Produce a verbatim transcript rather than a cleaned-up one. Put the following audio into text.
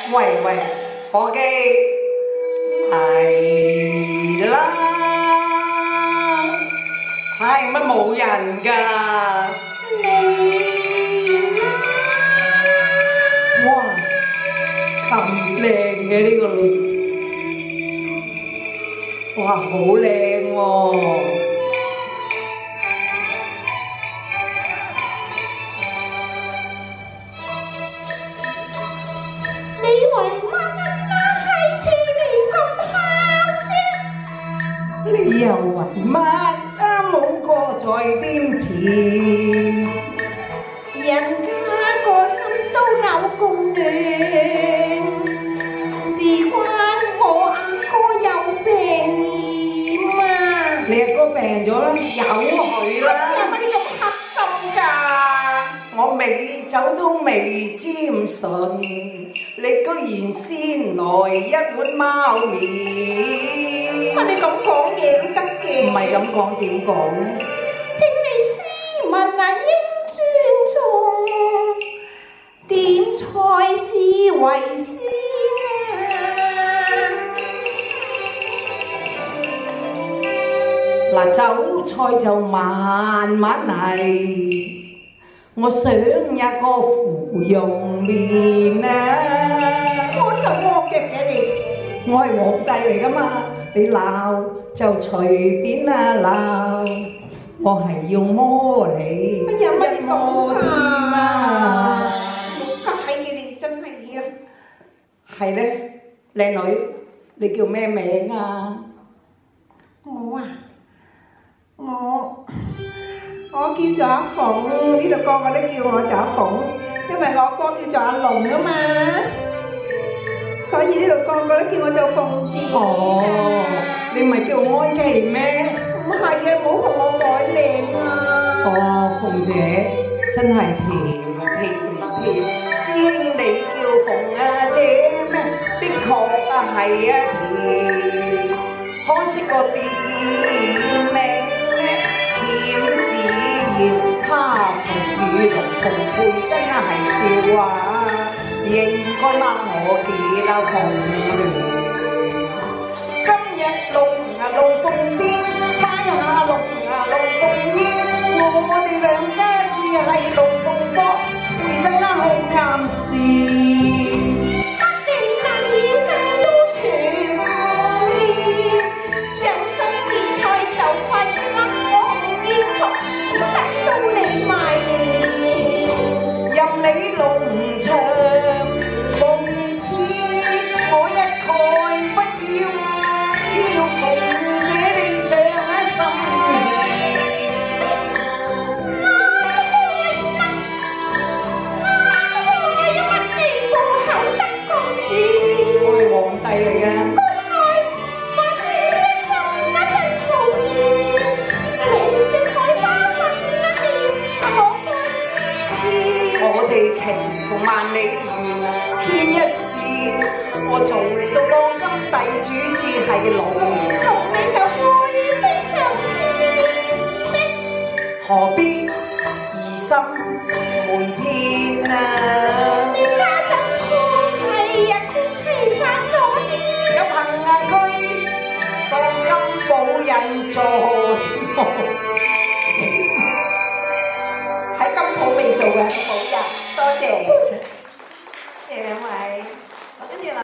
喂喂，伙計係啦，係乜冇人㗎？嚟啦！哇，咁靚嘅呢個女，哇，好靚喎！你又為乜啊冇過在癲前？人家個心都有共暖，事關我阿哥有病厭啊！你阿哥病咗啦，由佢啦！有乜你咁黑心㗎？我未走都未沾唇，你居然先來一碗貓麵。乜你咁講嘢都得嘅？唔係咁講點講呢？請你斯文啊，應尊重，點菜至為先啊！嗱，酒菜就慢慢嚟，我想一個芙蓉麵啊！我實惡嘅嘅你，我係皇帝嚟噶嘛？你鬧就隨便啊鬧，我係要摸你，乜有乜你講啊？冇解嘅你真係啊！係咧，靚女，你叫咩名啊？我啊，我我叫做阿鳳，呢度個個都叫我做阿鳳，因為我哥叫做阿龍啊嘛。所以呢度個個都叫我做鳳姐。哦，你唔係叫安琪咩？唔係嘅，唔好同我改名啊！哦，鳳姐真係甜甜甜，知你叫鳳啊姐咩？的確啊係啊甜，可惜個店名咧甜自然，他同與同鳳配真係笑話。應該拉我哋啦鳳聯，今日龍啊龍鳳天，他下龍啊龍鳳煙，我哋兩家只係龍鳳國，會真啦好啱事。得地大嘢家都全面，人生結菜就快啦，我唔要熟，等到你埋面，任你龍唱。萬里緣，天一線，我做到當今帝主至係龍，龍你就會飛上天，何必疑心瞞天啊？你家陣係日官非法咗啲，有憑啊居當金寶印做喺金鋪未做嘅寶印。多謝，謝兩位。